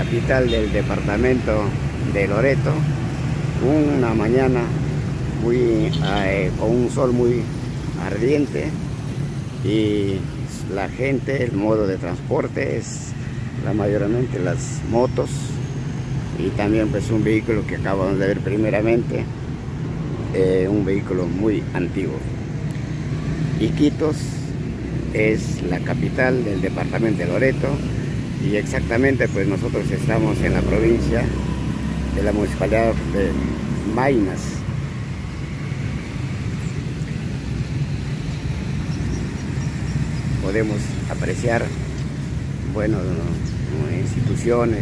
capital del departamento de Loreto, una mañana con un sol muy ardiente, y la gente, el modo de transporte es mayormente las motos, y también pues un vehículo que acabamos de ver primeramente, un vehículo muy antiguo. Iquitos es la capital del departamento de Loreto, y exactamente pues nosotros estamos en la provincia de la municipalidad de Maynas. Podemos apreciar, bueno, instituciones,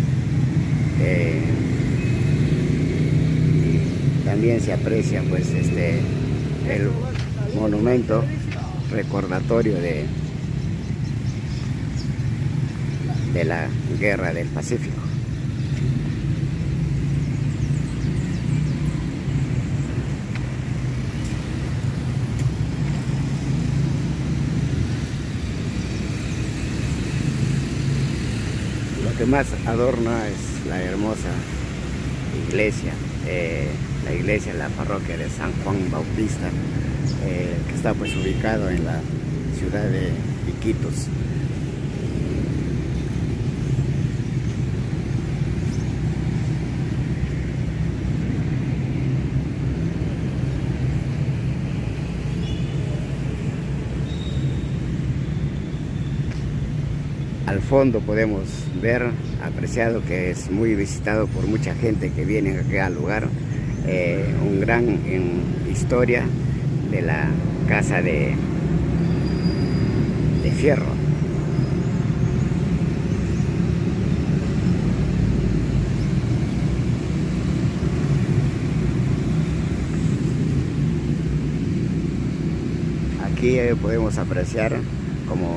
también se aprecia pues el monumento recordatorio de la Guerra del Pacífico. Lo que más adorna es la hermosa iglesia, la iglesia de la parroquia de San Juan Bautista, que está pues ubicado en la ciudad de Iquitos. Al fondo podemos ver, apreciado, que es muy visitado por mucha gente que viene acá al lugar, un gran historia de la casa de fierro. Aquí podemos apreciar como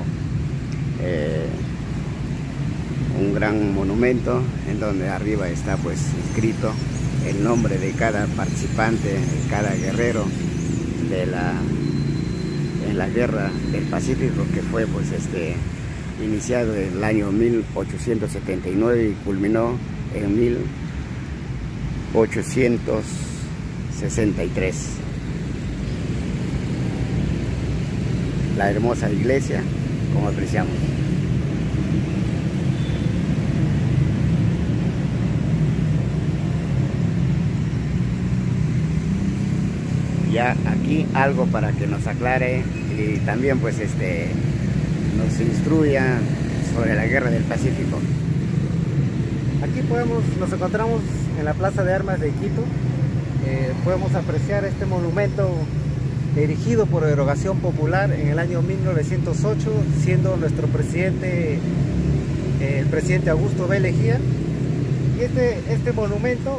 un gran monumento en donde arriba está pues escrito el nombre de cada participante, de cada guerrero en la Guerra del Pacífico, que fue pues iniciado en el año 1879 y culminó en 1863. La hermosa iglesia, como apreciamos. Ya aquí algo para que nos aclare y también pues nos instruya sobre la Guerra del Pacífico. Aquí nos encontramos en la Plaza de Armas de Iquitos. Podemos apreciar este monumento erigido por erogación popular en el año 1908, siendo nuestro presidente el presidente Augusto B. Leguía. Y este monumento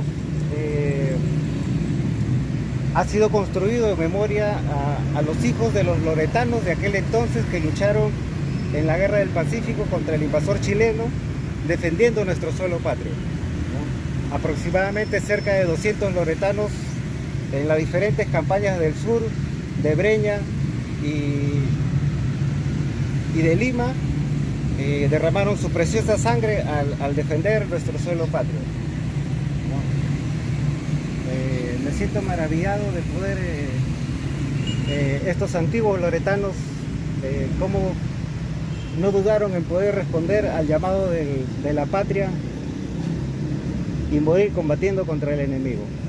ha sido construido en memoria a los hijos de los loretanos de aquel entonces que lucharon en la Guerra del Pacífico contra el invasor chileno, defendiendo nuestro suelo patrio. Aproximadamente cerca de 200 loretanos en las diferentes campañas del sur, de Breña y de Lima, derramaron su preciosa sangre al defender nuestro suelo patrio. Me siento maravillado de poder estos antiguos loretanos, cómo no dudaron en poder responder al llamado de la patria y morir combatiendo contra el enemigo.